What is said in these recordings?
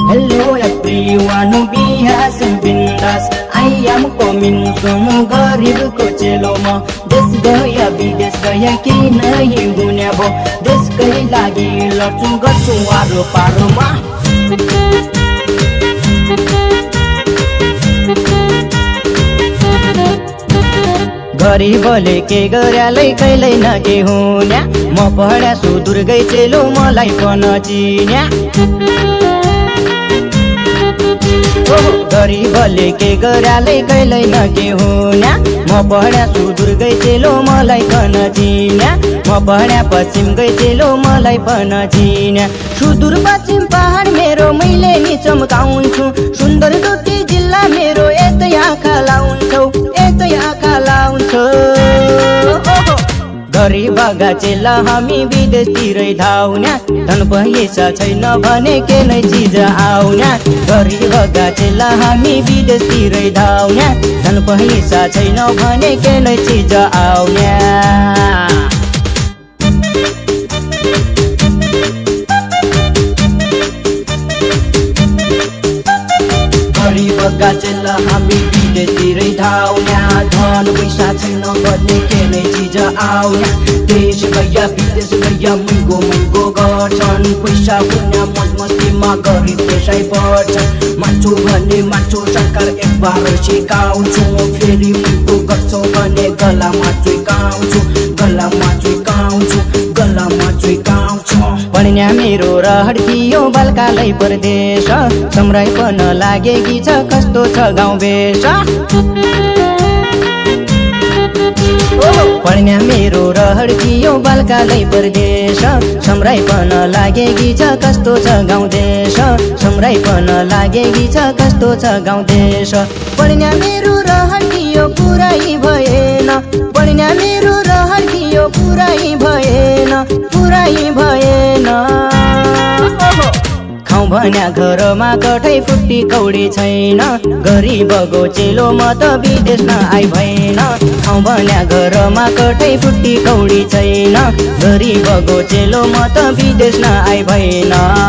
Hello everyone, बिहास बिन्दास I am coming Sonu गरिबको चेलोमा देश गया विदेश गया किन हिँड्ने भो देशकै लागि लड्छु गर्छु वारो पारोमा गरिबले के गर्यालै कहिल्यै न के हुन्या म पढ्या सुदूर गई चेलो मलाई पनि चिन्या गरिबले के गर्यालै कहिल्यै न के हुन्या म पढ्या सुदूर गई चेलो मलाई पनि चिन्या म पढ्या पश्चिम गई चेलो मलाई पनि चिन्या सुदूर पश्चिम पहाड मेरो मैले नि चम्काउँछु सुन्दर डोटी जिल्ला मेरो यतै आँखा लाउँछौ यतै आँखा लाउँछौ गरिबका चेला हामी विदेशतिरै धाउन्या धन पैसा छैन भने के नै चिज आउन्या गरिबका चेला हामी विदेशतिरै धाउन्या धन पैसा छैन भने के नै चिज आउन्या गरिबका चेला हामी विदेशतिरै धाउन्या धन पैसा छैन भने के नै चिज आउन्या देश गया विदेश गया महँगो गर्छन् पैसा पुण्य मौज मस्तीमा गरिब त्यसै पर्छन् मान्छौ भने मान्छौ सरकार एकबार सिकाउँछु फेरि महँगो गर्छौ भने गलामा चुइकाउँछु गलामा चुइकाउँछु गलामा चुइकाउँछु पढ्या मेरो रहर थियो बालकालै परदेश सम्राइ पनि लागेकी छ कस्तो छ गाउँ बेस पढ्या मेरो रहर थियो बालकालै परदेश सम्राइ पनि लागेकी छ कस्तो छ गाउँ देश सम्राइ पनि लागेकी छ कस्तो छ गाउँ देश पढ्या मेरो रहर थियो पुरै भएन पढ्या मेरो रहर थियो पुरै भएन खाउँ भन्या घरमा कठै फुट्टी कौडी छैन गरिबको चेलो म त विदेश न आइ भएन खाउँ भन्या घरमा कठै फुट्टी कौडी छैन गरिबको चेलो म त विदेश न आइ भएन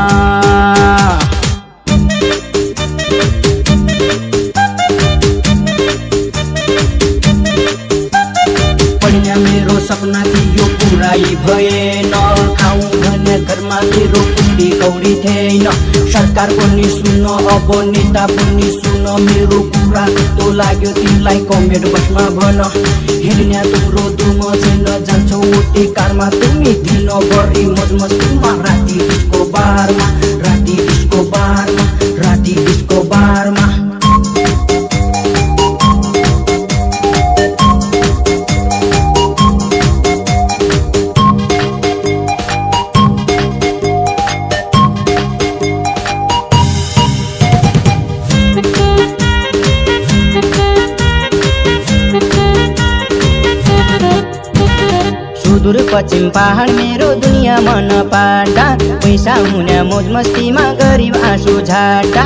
पढ्या मेरो सपना थियो पुरै भएन खाउँ भन्या घरमा मेरो फुट्टी कौडी थिएन सरकार पनि सुन अब नेता पनि सुन मेरो कुरा कस्तो लाग्यो तिमीलाई कमेन्ट बक्समा भन हिँड्या तिम्रो दुम छैन जान्छौ उठी कारमा तिमी दिनभरि मौज मस्तीमा राति डिस्को बारमा राति डिस्को बारमा राति डिस्को बारमा सुदूर पश्चिम पहाड मेरो दुनियाँ मन पाटा पैसा हुने मौज मस्तीमा गरिब आँसु झाटा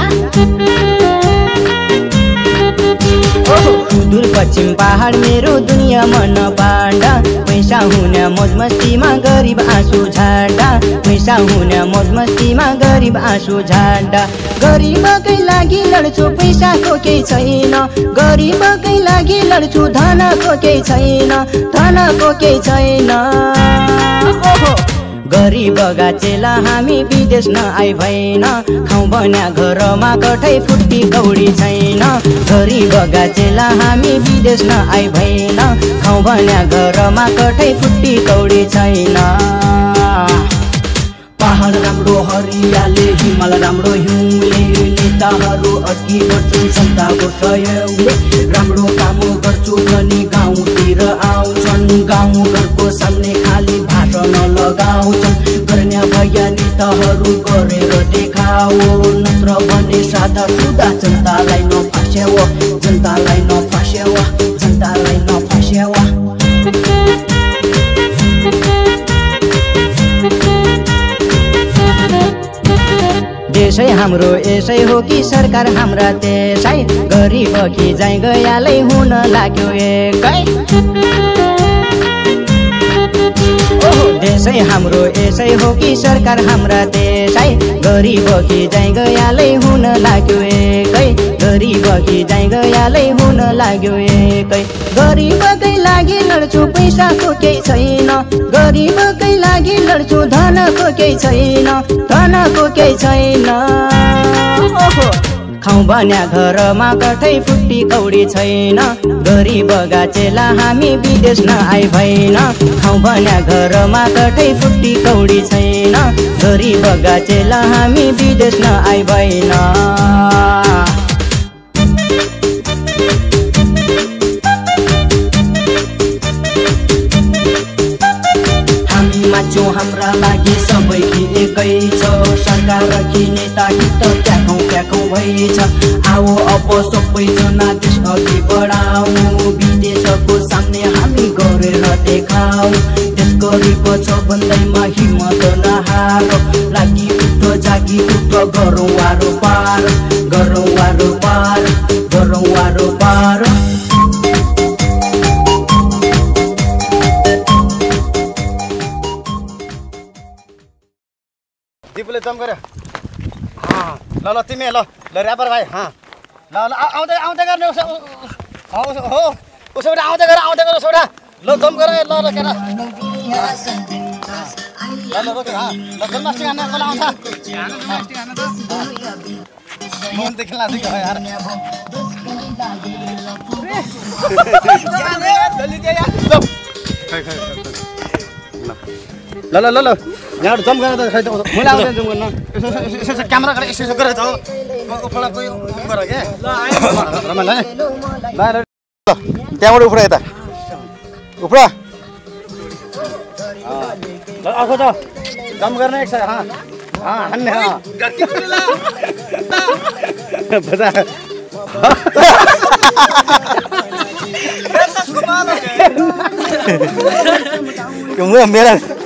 सुदूर पश्चिम पहाड मेरो दुनियाँ मन पाटा पैसा हुने मौज मस्तीमा गरिब आँसु झाटा पैसा हुने मौज मस्तीमा गरिब आँसु झाटा गरिबकै लागि लड्छु पैसाको केही छैन गरिबकै लागि लड्छु धनको केही छैन धनको केही छैन गरिबका चेला हामी विदेश न आइ भएन खाउँ भन्या घरमा कठै फुट्टी कौडी छैन गरिबका चेला हामी विदेश न आइ भएन खाउँ भन्या घरमा कठै फुट्टी कौडी छैन पहाड राम्रो हरियाले हिमाल राम्रो हिउँले नेताहरू अघि बढ्छन् जनताको सहयोगले राम्रो काम गर्छु भने गाउँतिर आउँछन् गाउँ घरको सामने खाली भाषण लगाउँछन् गर्ने भया नेताहरू गरेर देखाओ नत्र भने सादा सुदा जनतालाई नफास्याव जनतालाई नफास्याव जनतालाई नफास्याव देशै हाम्रो यसै हो कि सरकार हाम्रा त्यसै गरिब कि जाइ गयालै हुन लाग्यो एकै देशै हाम्रो यसै हो कि सरकार हाम्रा देशै गरिब कि जाइ गयालै हुन लाग्यो एकै गरिब कि जाइ गयालै हुन लाग्यो एकै गरिबकै लागि लड्छु पैसाको केही छैन गरिबकै लागि लड्छु धनको केही छैन धनको केही छैन ओहो खाउँ भन्या घरमा कठै फुट्टी कौडी छैन गरिब गाचेला हामी विदेश नआइ भएन खाउँ भन्या घरमा कठै फुट्टी कौडी छैन गरिब गाचेला हामी विदेश नआइ भएन मान्छौ हाम्रा लागि सबै कि एकै छ सरकार कि नेता कि त ट्याखौँ भएछ आओ अब सबैजना देश अघि बढाऊ विदेशको सामने हामी गरेर देखाऊ देश गरिब छ भन्दैमा हिम्मत नहार लागि उठ जागी उठ गरौँ वारो पार गरौँ वारो पार गरौँ वारो पार दिपुले जम गरे ल ल तिमी ल र्यापर भाइ ल ल आउँदै गर्ने हो उसोडा आउँदै गर उसोडा ल जम गरे ल ल केटा ल रोके ल जन्माष्टमी हान्न कसले आउँछ मन देखिन लाग्छ यार ल यहाँ जम गरेर खै मैले आउँदैन जम गर्न यसो क्यामेरा गरेर यसो गरेर त उपडा कोही गर के ल रमाइलो ल त्यहाँबाट उपडा यता उपडा ल आएको त जम गर्न एक छ हान्ने मेरा